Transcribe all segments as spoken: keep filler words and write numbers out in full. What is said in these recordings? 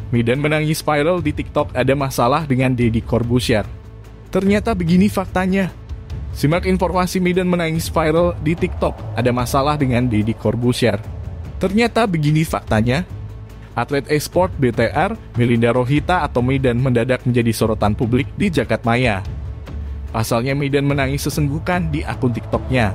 Maidan menangis viral di TikTok, ada masalah dengan Deddy Corbuzier. Ternyata begini faktanya. Simak informasi Maidan menangis viral di TikTok, ada masalah dengan Deddy Corbuzier. Ternyata begini faktanya. Atlet e-sport B T R, Melinda Rohita atau Maidan mendadak menjadi sorotan publik di jagat maya. Pasalnya Maidan menangis sesenggukan di akun TikToknya.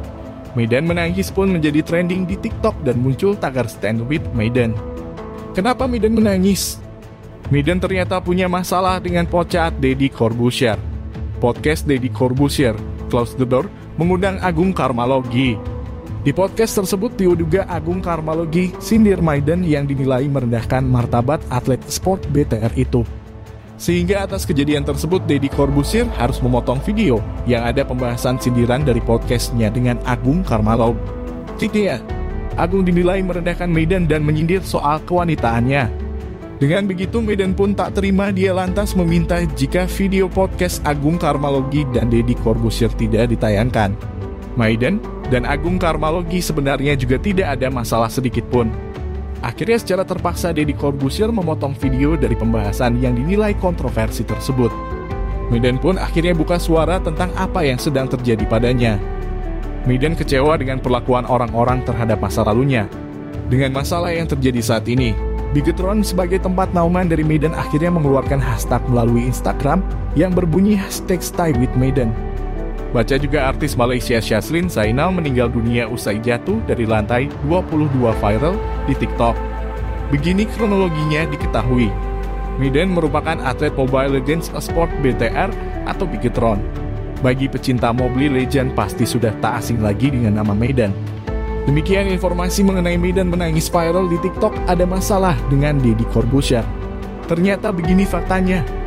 Maidan menangis pun menjadi trending di TikTok dan muncul tagar Stand With Maidan. Kenapa Maidan menangis? Maidan ternyata punya masalah dengan pocaat Deddy Corbuzier. Podcast Deddy Corbuzier, Close the Door, mengundang Agung Karmalogi. Di podcast tersebut diduga Agung Karmalogi sindir Maidan yang dinilai merendahkan martabat atlet sport B T R itu. Sehingga atas kejadian tersebut Deddy Corbuzier harus memotong video yang ada pembahasan sindiran dari podcastnya dengan Agung Karmalogi. Tidaknya, Agung dinilai merendahkan Maidan dan menyindir soal kewanitaannya. Dengan begitu Maidan pun tak terima, dia lantas meminta jika video podcast Agung Karmalogi dan Deddy Corbuzier tidak ditayangkan. Maidan dan Agung Karmalogi sebenarnya juga tidak ada masalah sedikit pun. Akhirnya secara terpaksa Deddy Corbuzier memotong video dari pembahasan yang dinilai kontroversi tersebut. Maidan pun akhirnya buka suara tentang apa yang sedang terjadi padanya. Maidan kecewa dengan perlakuan orang-orang terhadap masa lalunya. Dengan masalah yang terjadi saat ini, Bigetron sebagai tempat naungan dari Maidan akhirnya mengeluarkan hashtag melalui Instagram yang berbunyi hashtag Stay With Maidan. Baca juga artis Malaysia Shazlin Zainal meninggal dunia usai jatuh dari lantai dua puluh dua viral di TikTok. Begini kronologinya diketahui. Maidan merupakan atlet Mobile Legends Esport B T R atau Bigetron. Bagi pecinta Mobile Legends pasti sudah tak asing lagi dengan nama Maidan. Demikian informasi mengenai Maidan menangis viral di TikTok, ada masalah dengan Deddy Corbuzier. Ternyata begini faktanya.